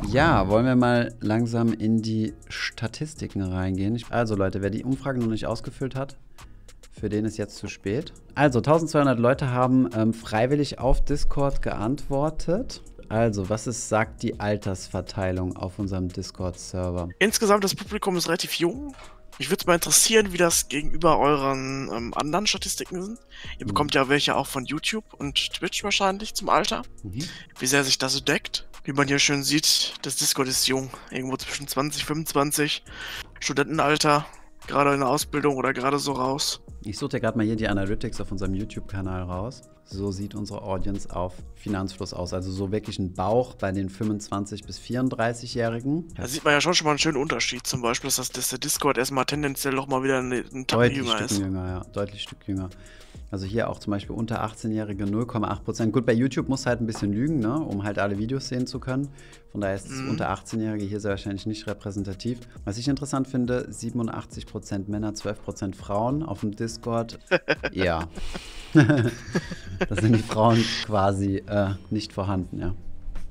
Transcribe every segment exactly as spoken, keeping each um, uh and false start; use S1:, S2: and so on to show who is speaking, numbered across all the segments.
S1: Ja, wollen wir mal langsam in die Statistiken reingehen. Also Leute, wer die Umfrage noch nicht ausgefüllt hat, für den ist jetzt zu spät. Also eintausendzweihundert Leute haben ähm, freiwillig auf Discord geantwortet. Also, was ist, sagt die Altersverteilung auf unserem Discord-Server?
S2: Insgesamt das Publikum ist relativ jung. Mich würde es mal interessieren, wie das gegenüber euren ähm, anderen Statistiken sind. Ihr mhm. bekommt ja welche auch von YouTube und Twitch wahrscheinlich zum Alter. Mhm. Wie sehr sich das so deckt. Wie man hier schön sieht, das Discord ist jung. Irgendwo zwischen zwanzig, fünfundzwanzig. Studentenalter. Gerade in der Ausbildung oder gerade so raus.
S1: Ich suche dir gerade mal hier die Analytics auf unserem YouTube-Kanal raus. So sieht unsere Audience auf Finanzfluss aus. Also so wirklich ein Bauch bei den fünfundzwanzig- bis vierunddreißig-Jährigen.
S2: Da sieht man ja schon schon mal einen schönen Unterschied. Zum Beispiel, dass, dass der Discord erstmal tendenziell noch mal wieder einen Tacken jünger ist.
S1: Jünger, ja. Deutlich Stück jünger. Also hier auch zum Beispiel unter achtzehn-Jährige null Komma acht Prozent. Gut, bei YouTube muss halt ein bisschen lügen, ne, um halt alle Videos sehen zu können. Von daher ist es mm. unter achtzehn-Jährige hier sehr wahrscheinlich nicht repräsentativ. Was ich interessant finde, siebenundachtzig Prozent Männer, zwölf Prozent Frauen auf dem Discord. Ja. Da sind die Frauen quasi äh, nicht vorhanden, ja.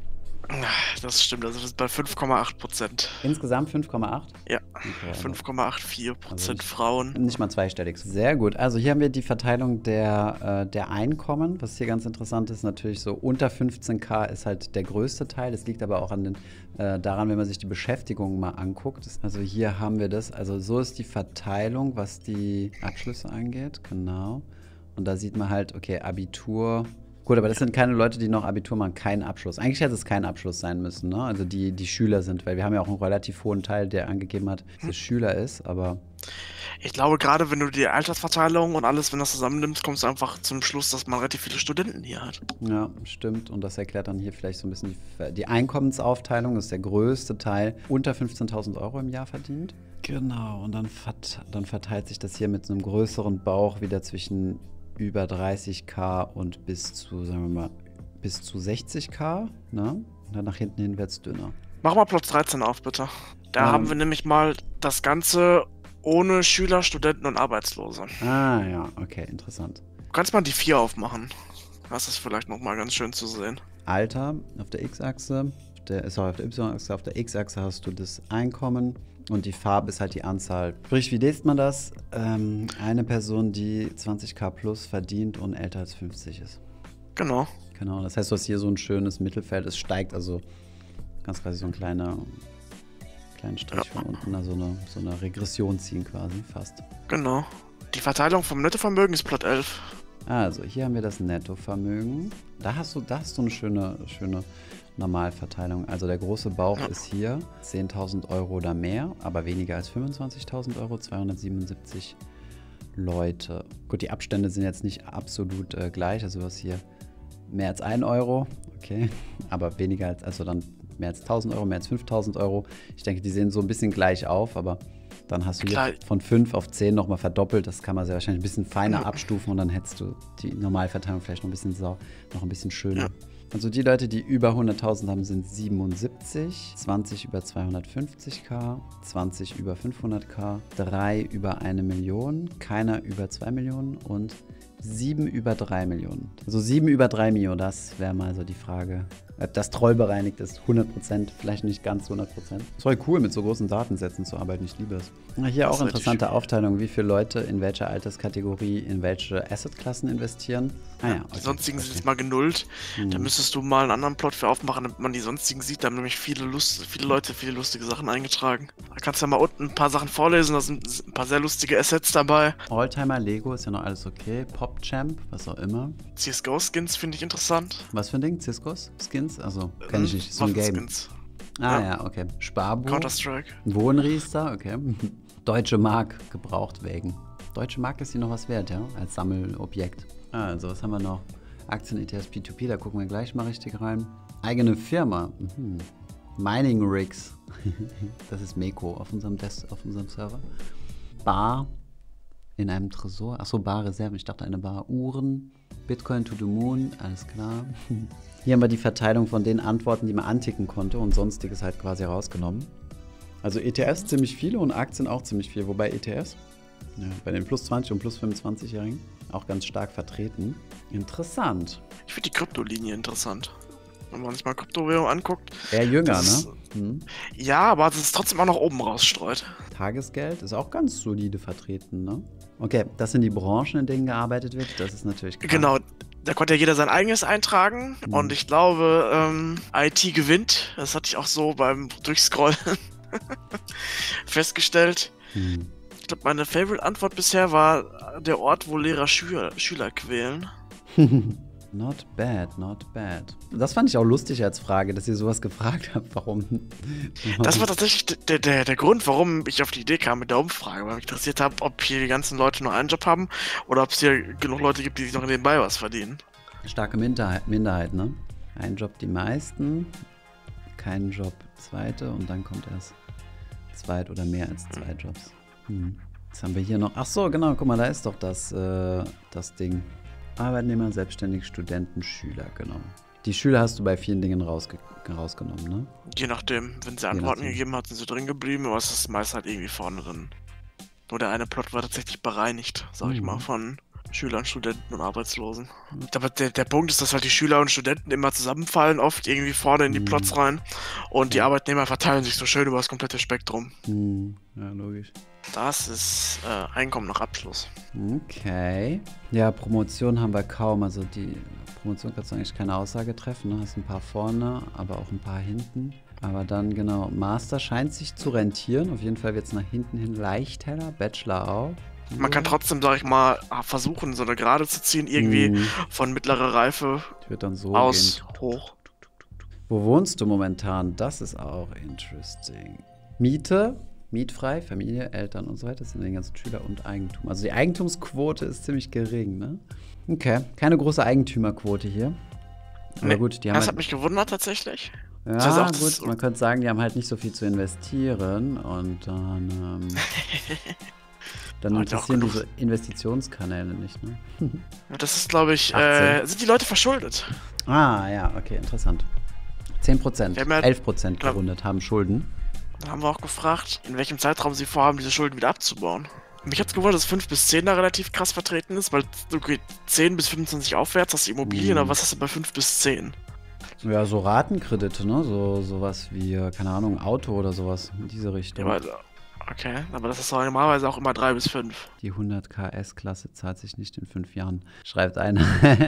S2: Das stimmt, also das ist bei fünf Komma acht Prozent.
S1: Insgesamt fünf Komma acht?
S2: Ja, okay, also fünf Komma vierundachtzig Prozent also Frauen.
S1: Nicht mal zweistellig. Sehr gut. Also hier haben wir die Verteilung der, äh, der Einkommen. Was hier ganz interessant ist, natürlich so unter fünfzehntausend ist halt der größte Teil. Das liegt aber auch an den, äh, daran, wenn man sich die Beschäftigung mal anguckt. Also hier haben wir das. Also so ist die Verteilung, was die Abschlüsse angeht. Genau. Und da sieht man halt, okay, Abitur. Gut, aber das sind keine Leute, die noch Abitur machen, keinen Abschluss. Eigentlich hätte es kein Abschluss sein müssen, ne? Also die, die Schüler sind, weil wir haben ja auch einen relativ hohen Teil, der angegeben hat, dass es Schüler ist, aber...
S2: Ich glaube, gerade wenn du die Altersverteilung und alles, wenn das zusammennimmst, kommst du einfach zum Schluss, dass man relativ viele Studenten hier hat.
S1: Ja, stimmt. Und das erklärt dann hier vielleicht so ein bisschen die, die Einkommensaufteilung. Das ist der größte Teil, unter fünfzehntausend Euro im Jahr verdient. Genau, und dann, vert, dann verteilt sich das hier mit so einem größeren Bauch wieder zwischen über dreißigtausend und bis zu, sagen wir mal, bis zu sechzigtausend, ne? Und dann nach hinten hin wird es dünner.
S2: Mach mal Platz dreizehn auf, bitte. Da um, haben wir nämlich mal das Ganze ohne Schüler, Studenten und Arbeitslose.
S1: Ah ja, okay, interessant.
S2: Du kannst mal die vier aufmachen. Das ist vielleicht nochmal ganz schön zu sehen.
S1: Alter auf der X-Achse, sorry, auf der Y-Achse, auf der X-Achse hast du das Einkommen. Und die Farbe ist halt die Anzahl. Sprich, wie liest man das? Ähm, eine Person, die zwanzigtausend plus verdient und älter als fünfzig ist.
S2: Genau.
S1: Genau, das heißt, du hast hier so ein schönes Mittelfeld. Es steigt also ganz quasi so ein kleiner, kleinen Strich ja. von unten, also eine, so eine Regression ziehen quasi, fast.
S2: Genau. Die Verteilung vom Nettovermögen ist Plot elf.
S1: Also, hier haben wir das Nettovermögen. Da hast du, da hast du eine schöne, schöne Normalverteilung. Also der große Bauch ja. ist hier zehntausend Euro oder mehr, aber weniger als fünfundzwanzigtausend Euro, zweihundertsiebenundsiebzig Leute. Gut, die Abstände sind jetzt nicht absolut äh, gleich, also du hast hier mehr als ein Euro, okay, aber weniger als, also dann mehr als tausend Euro, mehr als fünftausend Euro. Ich denke, die sehen so ein bisschen gleich auf, aber dann hast du hier von fünf auf zehn nochmal verdoppelt. Das kann man sehr wahrscheinlich ein bisschen feiner abstufen und dann hättest du die Normalverteilung vielleicht noch ein bisschen, sau noch ein bisschen schöner. Ja. Also die Leute, die über hunderttausend haben, sind siebenundsiebzig, zwanzig über zweihundertfünfzigtausend, zwanzig über fünfhunderttausend, drei über eine Million, keiner über zwei Millionen und sieben über drei Millionen. Also sieben über drei Millionen, das wäre mal so die Frage. Ob das trollbereinigt ist, hundert Prozent, vielleicht nicht ganz hundert Prozent. Es war cool, mit so großen Datensätzen zu arbeiten, ich liebe es. Hier das auch interessante Aufteilung, wie viele Leute in welcher Alterskategorie in welche Assetklassen investieren. Ah, ja, okay.
S2: Die sonstigen sind jetzt mal genullt. Hm. Da müsstest du mal einen anderen Plot für aufmachen, damit man die sonstigen sieht. Da haben nämlich viele, Lust, viele Leute viele lustige Sachen eingetragen. Da kannst du ja mal unten ein paar Sachen vorlesen, da sind ein paar sehr lustige Assets dabei.
S1: Oldtimer, Lego ist ja noch alles okay. PopChamp, was auch immer.
S2: C S G O-Skins finde ich interessant.
S1: Was für ein Ding? C S G O-Skins? Also, kenn ich nicht. So ein Game. Ah ja, ja okay. Sparbuch.
S2: Counter-Strike.
S1: Wohnriester, okay. Deutsche Mark gebraucht wegen. Deutsche Mark ist hier noch was wert, ja? Als Sammelobjekt. Also, was haben wir noch? Aktien, E T Fs, P zwei P, da gucken wir gleich mal richtig rein. Eigene Firma. Mhm. Mining Rigs. Das ist Meko auf unserem Desk, auf unserem Server. Bar in einem Tresor. Achso, Barreserven. Ich dachte eine Bar. Uhren. Bitcoin to the Moon. Alles klar. Hier haben wir die Verteilung von den Antworten, die man anticken konnte und sonstiges halt quasi rausgenommen. Also E T Fs ziemlich viele und Aktien auch ziemlich viel. Wobei E T Fs ja, bei den plus zwanzig und plus fünfundzwanzig-Jährigen auch ganz stark vertreten. Interessant.
S2: Ich finde die Kryptolinie interessant. wenn man sich mal Kryptowährung anguckt.
S1: Eher jünger,
S2: das
S1: ne?
S2: Ist,
S1: Hm.
S2: Ja, aber es ist trotzdem auch nach oben rausstreut.
S1: Tagesgeld ist auch ganz solide vertreten, ne? Okay, das sind die Branchen, in denen gearbeitet wird. Das ist natürlich krass.
S2: Genau, da konnte ja jeder sein eigenes eintragen. Mhm. Und ich glaube, ähm, I T gewinnt. Das hatte ich auch so beim Durchscrollen festgestellt. Mhm. Ich glaube, meine Favorite-Antwort bisher war der Ort, wo Lehrer Schüler, Schüler quälen.
S1: Not bad, not bad. Das fand ich auch lustig als Frage, dass ihr sowas gefragt habt. Warum?
S2: Das war tatsächlich der, der, der Grund, warum ich auf die Idee kam mit der Umfrage, weil mich interessiert habe, ob hier die ganzen Leute nur einen Job haben oder ob es hier genug Leute gibt, die sich noch nebenbei was verdienen.
S1: Starke Minderheit, Minderheit, ne? Ein Job die meisten, kein Job zweite und dann kommt erst zweit oder mehr als zwei Jobs. Hm. Was haben wir hier noch? Ach so, genau, guck mal, da ist doch das, äh, das Ding. Arbeitnehmer, Selbstständig, Studenten, Schüler, genau. Die Schüler hast du bei vielen Dingen rausge rausgenommen, ne?
S2: Je nachdem, wenn sie Antworten gegeben hat, sind sie drin geblieben, aber es ist meist halt irgendwie vorne drin. Nur der eine Plot war tatsächlich bereinigt, sag mhm. ich mal, von Schülern, Studenten und Arbeitslosen. Aber der, der Punkt ist, dass halt die Schüler und Studenten immer zusammenfallen, oft irgendwie vorne in die mhm. Plots rein und die Arbeitnehmer verteilen sich so schön über das komplette Spektrum.
S1: Mhm. Ja, logisch.
S2: Das ist äh, Einkommen nach Abschluss.
S1: Okay. Ja, Promotion haben wir kaum. Also die Promotion kannst du eigentlich keine Aussage treffen. Ne? Hast ein paar vorne, aber auch ein paar hinten. Aber dann, genau, Master scheint sich zu rentieren. Auf jeden Fall wird es nach hinten hin leicht heller. Bachelor auch.
S2: Man kann trotzdem, sag ich mal, versuchen, so eine Gerade zu ziehen. Irgendwie mm. von mittlerer Reife
S1: wird dann so
S2: aus
S1: gehen.
S2: hoch.
S1: Wo wohnst du momentan? Das ist auch interesting. Miete? Mietfrei, Familie, Eltern und so weiter, das sind die ganzen Schüler und Eigentum. Also die Eigentumsquote ist ziemlich gering, ne? Okay, keine große Eigentümerquote hier. Aber
S2: nee,
S1: gut, die haben
S2: das
S1: halt,
S2: hat mich gewundert tatsächlich.
S1: Ja,
S2: das heißt auch,
S1: gut,
S2: das
S1: man könnte sagen, die haben halt nicht so viel zu investieren und dann, ähm, dann interessieren diese Investitionskanäle nicht, ne?
S2: Das ist, glaube ich, äh, sind die Leute verschuldet.
S1: Ah, ja, okay, interessant. zehn Prozent, elf Prozent gerundet haben Schulden.
S2: Da haben wir auch gefragt, in welchem Zeitraum sie vorhaben, diese Schulden wieder abzubauen. Mich hat's gewundert, dass fünf bis zehn da relativ krass vertreten ist, weil okay, zehn bis fünfundzwanzig aufwärts hast du Immobilien, mhm. aber was hast du bei fünf bis zehn?
S1: Ja, so Ratenkredite, ne? So sowas wie, keine Ahnung, Auto oder sowas in diese Richtung.
S2: Ja, aber, okay, aber das ist normalerweise auch immer drei bis fünf.
S1: Die hundert K S-Klasse zahlt sich nicht in fünf Jahren, schreibt einer.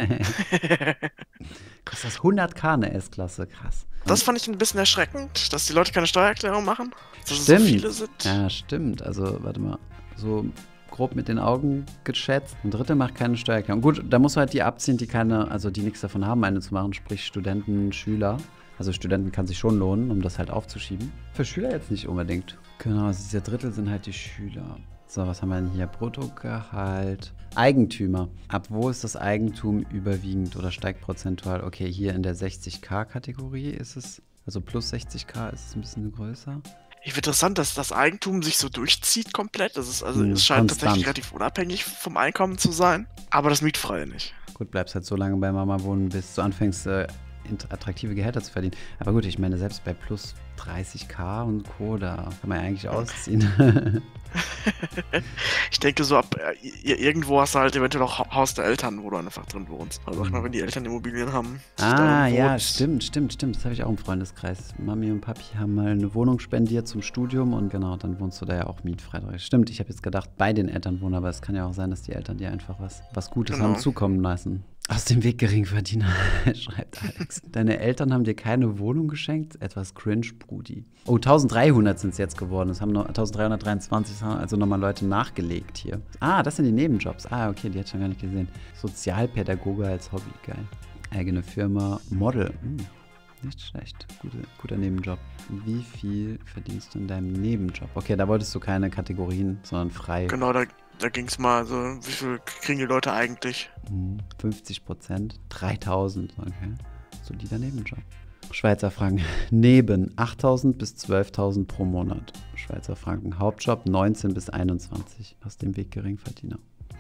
S1: Kostet das hundert K eine S-Klasse? Krass.
S2: Das fand ich ein bisschen erschreckend, dass die Leute keine Steuererklärung machen. Dass
S1: stimmt.
S2: Es so viele sind.
S1: Ja, stimmt. Also, warte mal. So grob mit den Augen geschätzt. Ein Drittel macht keine Steuererklärung. Gut, da musst du halt die abziehen, die keine, also die nichts davon haben, eine zu machen, sprich Studenten, Schüler. Also Studenten kann sich schon lohnen, um das halt aufzuschieben. Für Schüler jetzt nicht unbedingt. Genau, also diese Drittel sind halt die Schüler. So, was haben wir denn hier? Bruttogehalt. Eigentümer. Ab wo ist das Eigentum überwiegend oder steigt prozentual? Okay, hier in der sechzig K-Kategorie ist es, also plus sechzig K ist es ein bisschen größer.
S2: Ich finde interessant, dass das Eigentum sich so durchzieht komplett. Das ist also, hm, es scheint konstant. Tatsächlich relativ unabhängig vom Einkommen zu sein, aber das Mietfreie nicht.
S1: Gut, bleibst halt so lange bei Mama wohnen, bis du anfängst, äh, attraktive Gehälter zu verdienen. Aber gut, ich meine, selbst bei plus dreißig K und Co., da kann man ja eigentlich ausziehen.
S2: Ich denke so, ab äh, irgendwo hast du halt eventuell auch Haus der Eltern, wo du einfach drin wohnst. Also auch mal, wenn die Eltern Immobilien haben.
S1: Ah, ja, stimmt, stimmt, stimmt. Das habe ich auch im Freundeskreis. Mami und Papi haben mal eine Wohnung spendiert zum Studium und genau, dann wohnst du da ja auch mietfrei. Stimmt, ich habe jetzt gedacht, bei den Eltern wohnen, aber es kann ja auch sein, dass die Eltern dir einfach was, was Gutes genau. haben zukommen lassen. Aus dem Weg Geringverdiener, schreibt Alex. Deine Eltern haben dir keine Wohnung geschenkt? Etwas cringe, Brudi. Oh, eintausenddreihundert sind es jetzt geworden. Es haben noch eintausenddreihundertdreiundzwanzig, also nochmal Leute nachgelegt hier. Ah, das sind die Nebenjobs. Ah, okay, die hätte ich schon gar nicht gesehen. Sozialpädagoge als Hobby, geil. Eigene Firma, Model. Hm, nicht schlecht. Gute, guter Nebenjob. Wie viel verdienst du in deinem Nebenjob? Okay, da wolltest du keine Kategorien, sondern frei.
S2: Genau, da Da ging es mal so, wie viel kriegen die Leute eigentlich?
S1: fünfzig Prozent, dreitausend, okay. Solider Nebenjob. Schweizer Franken, neben achttausend bis zwölftausend pro Monat. Schweizer Franken, Hauptjob neunzehn bis einundzwanzig. Aus dem Weg Geringverdiener.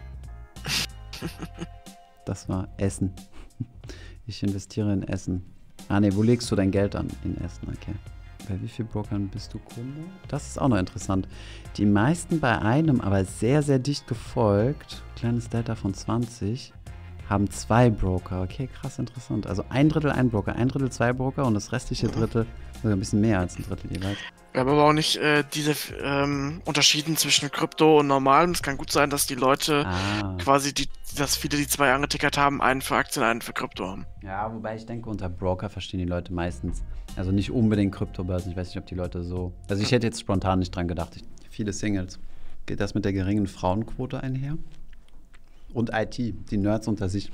S1: Das war Essen. Ich investiere in Essen. Ah ne, wo legst du dein Geld an? In Essen, okay. Bei wie vielen Brokern bist du Kunde? Das ist auch noch interessant. Die meisten bei einem, aber sehr, sehr dicht gefolgt, kleines Delta von zwanzig, haben zwei Broker. Okay, krass, interessant. Also ein Drittel ein Broker, ein Drittel zwei Broker und das restliche Drittel sogar ein bisschen mehr als ein Drittel jeweils.
S2: Wir haben aber auch nicht äh, diese ähm, Unterschieden zwischen Krypto und Normalem. Es kann gut sein, dass die Leute ah. quasi, die, dass viele, die zwei angetickert haben, einen für Aktien, einen für Krypto haben.
S1: Ja, wobei ich denke, unter Broker verstehen die Leute meistens, also nicht unbedingt Kryptobörsen. Ich weiß nicht, ob die Leute so, also ich hätte jetzt spontan nicht dran gedacht. Ich, viele Singles. Geht das mit der geringen Frauenquote einher? Und I T, die Nerds unter sich.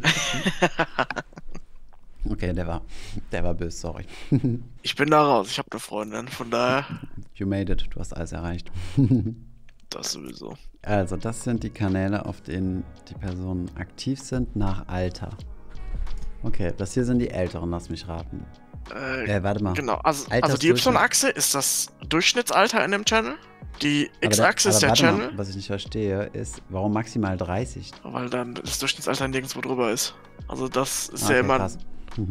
S1: Okay, der war, der war böse, sorry.
S2: Ich bin da raus, ich habe eine Freundin, von daher...
S1: You made it, du hast alles erreicht.
S2: Das sowieso.
S1: Also, das sind die Kanäle, auf denen die Personen aktiv sind nach Alter. Okay, das hier sind die Älteren, lass mich raten.
S2: Äh,
S1: äh warte mal.
S2: Genau, also, also die Y-Achse ist das Durchschnittsalter in dem Channel. Die X-Achse ist der Channel.
S1: Mal, was ich nicht verstehe, ist, warum maximal dreißig?
S2: Weil dann das Durchschnittsalter nirgendwo drüber ist. Also das ist
S1: okay,
S2: ja immer...
S1: Krass.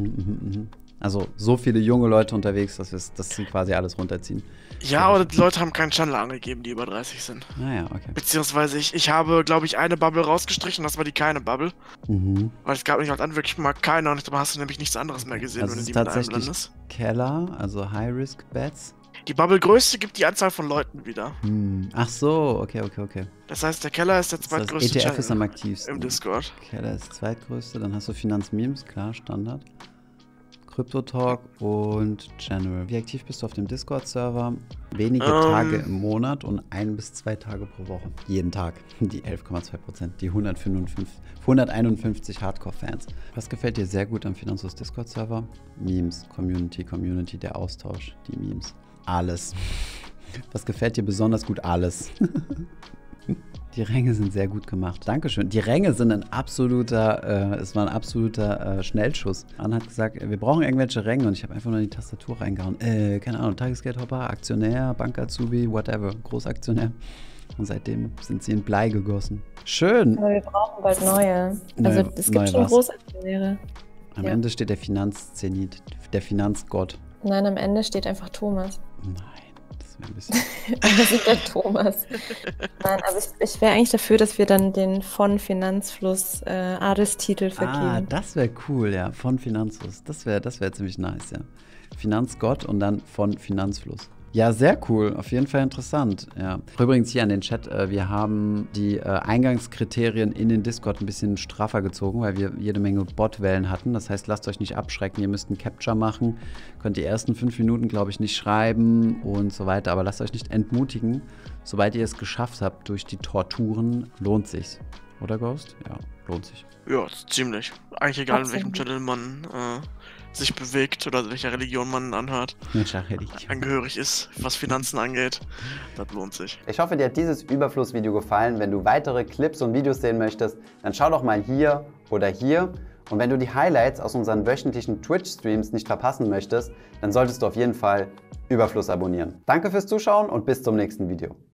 S1: Also so viele junge Leute unterwegs, dass, dass sie quasi alles runterziehen.
S2: Ja, aber die Leute haben keinen Channel angegeben, die über dreißig sind.
S1: Naja, okay.
S2: Beziehungsweise ich, ich habe, glaube ich, eine Bubble rausgestrichen, das war die keine Bubble.
S1: Mhm.
S2: Weil es gab nicht halt an wirklich mal keine und da hast du nämlich nichts anderes mehr gesehen,
S1: also
S2: wenn du
S1: die
S2: die mit
S1: einblendest. Keller, also High-Risk-Bets.
S2: Die Bubble-Größte gibt die Anzahl von Leuten wieder.
S1: Hm. Ach so, okay, okay, okay.
S2: Das heißt, der Keller ist der zweitgrößte
S1: das E T F ist am aktivsten.
S2: Im Discord.
S1: Keller ist zweitgrößte, dann hast du Finanzmemes, klar, Standard. Crypto-Talk und General. Wie aktiv bist du auf dem Discord-Server? Wenige um. Tage im Monat und ein bis zwei Tage pro Woche. Jeden Tag. Die elf Komma zwei Prozent, die hunderteinundfünfzig Hardcore-Fans. Was gefällt dir sehr gut am Finanzlos Discord-Server? Memes, Community, Community, der Austausch, die Memes. Alles. Was gefällt dir besonders gut? Alles. Die Ränge sind sehr gut gemacht. Dankeschön. Die Ränge sind ein absoluter, äh, es war ein absoluter äh, Schnellschuss. Anna hat gesagt, wir brauchen irgendwelche Ränge und ich habe einfach nur in die Tastatur reingehauen. Äh, keine Ahnung, Tagesgeldhopper, Aktionär, Bank-Azubi, whatever, Großaktionär. Und seitdem sind sie in Blei gegossen. Schön.
S3: Aber wir brauchen bald neue. Also
S1: neue,
S3: es gibt schon was. Großaktionäre.
S1: Am
S3: ja.
S1: Ende steht der Finanzzenit, der Finanzgott.
S3: Nein, am Ende steht einfach Thomas.
S1: Nein. Ein bisschen.
S3: Das ist der Thomas. Nein, also ich, ich wäre eigentlich dafür, dass wir dann den von Finanzfluss äh, Adelstitel vergeben.
S1: Ah, das wäre cool, ja, von Finanzfluss. Das wäre das wär ziemlich nice, ja. Finanzgott und dann von Finanzfluss. Ja, sehr cool. Auf jeden Fall interessant. Ja. Übrigens hier an den Chat, äh, wir haben die äh, Eingangskriterien in den Discord ein bisschen straffer gezogen, weil wir jede Menge Botwellen hatten. Das heißt, lasst euch nicht abschrecken. Ihr müsst ein Capture machen. Könnt die ersten fünf Minuten, glaube ich, nicht schreiben und so weiter. Aber lasst euch nicht entmutigen. Sobald ihr es geschafft habt durch die Torturen, lohnt sich's. Oder, Ghost? Ja, lohnt sich.
S2: Ja, ziemlich. Eigentlich egal,
S3: Absolut.
S2: in welchem Channel man äh, sich bewegt oder welcher Religion man anhört, angehörig ist, was Finanzen angeht. Das lohnt sich.
S4: Ich hoffe, dir hat dieses Überflussvideo gefallen. Wenn du weitere Clips und Videos sehen möchtest, dann schau doch mal hier oder hier. Und wenn du die Highlights aus unseren wöchentlichen Twitch-Streams nicht verpassen möchtest, dann solltest du auf jeden Fall Überfluss abonnieren. Danke fürs Zuschauen und bis zum nächsten Video.